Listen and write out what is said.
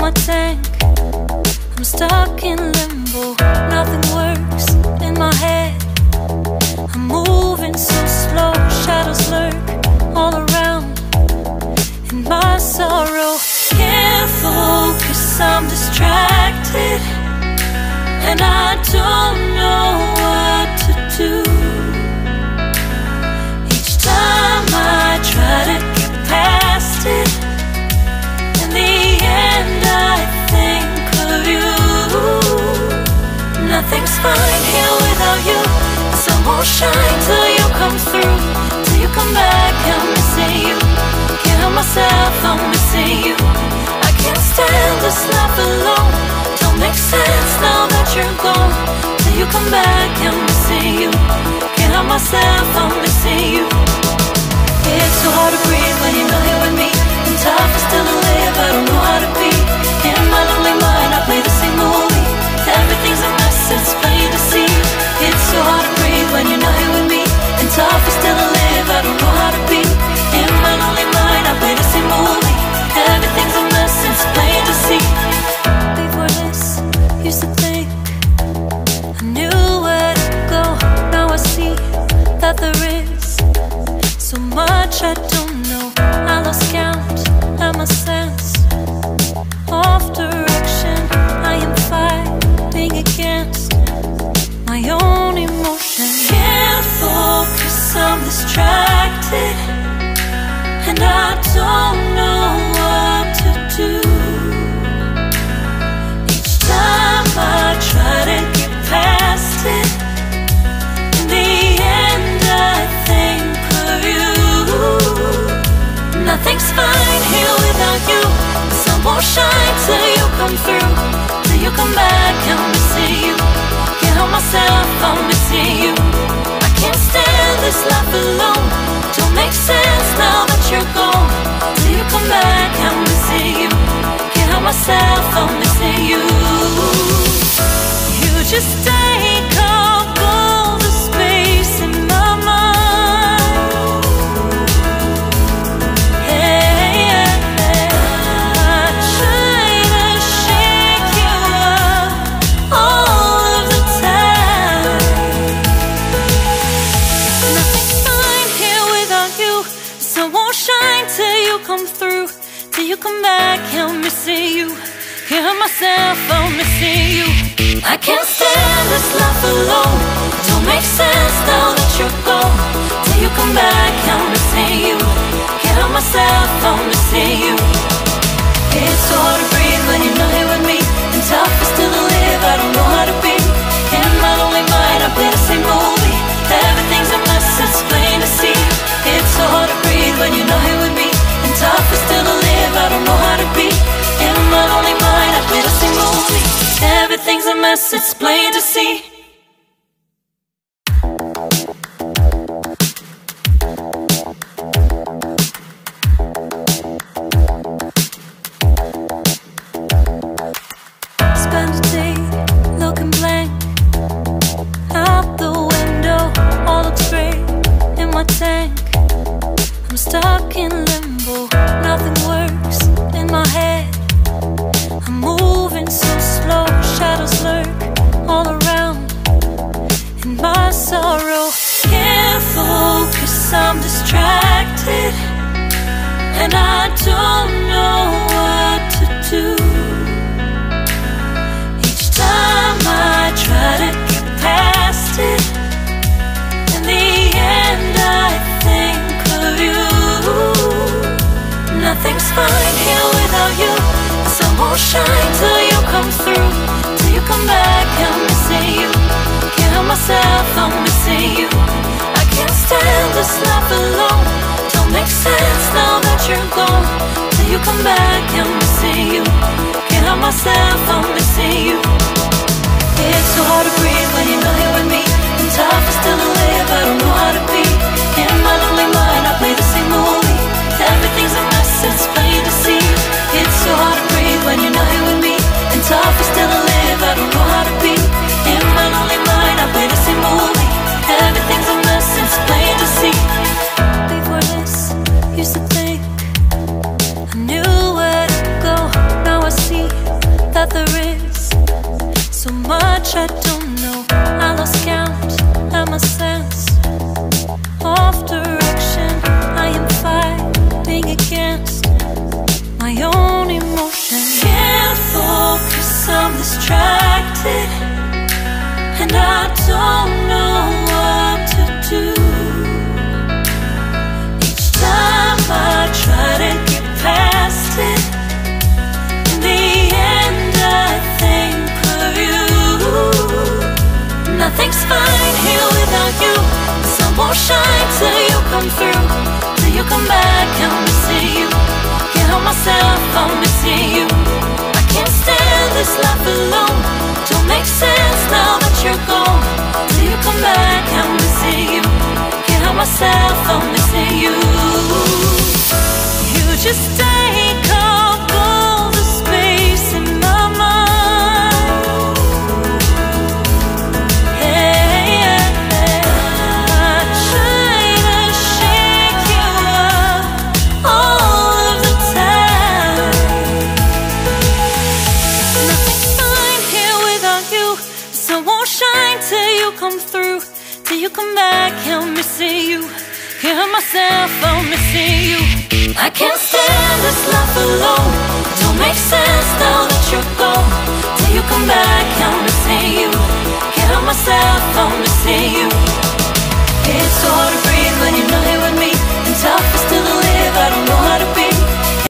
my tank. I'm stuck in limbo, nothing works in my head. I'm moving so slow, shadows lurk all around. In my sorrow, can't focus, I'm distracted, and I don't know what to do. Each time I try to get past it, in the end I think of you. Nothing's fine here without you. The sun won't shine till you come through, till you come back. I'm missing you. Can't help myself, I'm missing you. I can't stand this life alone. Don't make sense now that you're gone. Till you come back, I'm missing you. Can't help myself, I'm missing you. It's so hard to breathe when you're not here with me. And tough is still to live, I don't know how to be. In my lonely mind, I play the same movie. Everything's a mess, it's plain to see. It's so hard to breathe when you're not here with me. And tough is still to live, I don't know how to be. In my lonely mind, I play the same movie. Everything's a mess, it's plain to see. Before this, used to think I knew where to go. Now I see that there is so much I don't know. I lost count and my sense of direction. I am fighting against my own emotion. Can't focus, I'm distracted, and I don't know what to do. Each time I try to get past it, in the end I think of you. Nothing's fine here without you. The sun won't shine till you come through, till you come back. I'm missing you. Can't help myself, I'm missing you. I can't stand this life alone. Don't make sense now that you're gone. Till you come back, I'm missing you. Can't help myself, I'm missing you. You just take up all the space in my mind. Hey, I try to shake you up all of the time. Nothing's fine here without you. The sun won't shine till you come through, till you come back. I'm missing you. Can't help myself, I'm missing you. I can't stand this life alone. Don't make sense now that you're gone. Till you come back, I'm missing you. Can't help myself, I'm missing you. It's so hard to breathe when you're not here with me. And tough is still to live, I don't know how to be. In my lonely mind, I play the same movie. Everything's a mess, it's plain to see. It's so hard to breathe when you're not here with me. And tough is still to live, I don't know how to be. In my lonely mind, I play the same movie. Everything's a mess, it's plain to see. Spend a day looking blank out the window, all looks great in my tank. I'm stuck in limbo, nothing works in my head. I'm moving so slow, shadows lurk all around. In my sorrow, can't focus, I'm distracted, and I don't know what to do. Each time I try to get past it, in the end I think of you. Nothing's fine here without you. The sun won't shine till you come through, till you come back. I'm missing you. Can't help myself, I'm missing you. I can't stand this life alone. Don't make sense now that you're gone. Till you come back, I'm missing you. Can't help myself, I'm missing you. It's so hard to breathe when you're not here with me. And tough is still to live, I don't know how to be. In my lonely mind, I play the same movie. Everything's a mess, it's plain to see. It's so hard to breathe when you're not here with me. And tough is still to live, I don't know how to be. In my lonely mind, I play the same movie. Everything's a mess, it's plain to see. Before this, used to think I knew where to go. Now I see I don't know what to do. Each time I try to get past it, in the end I think of you. Nothing's fine here without you. The sun won't shine till you come through, till you come back. I'm missing you. Can't help myself, I'm missing you. I can't stand this life alone. Don't make sense now that you're gone. Till you come back, I'm missing you. Can't help myself, I'm missing you. You just take up all the space in my mind. Hey, I try to shake you up all of the time. Nothing's fine here without you. The sun won't shine till you come through, till you come back. I'm missing you. Can't help myself, I'm missing you. I can't stand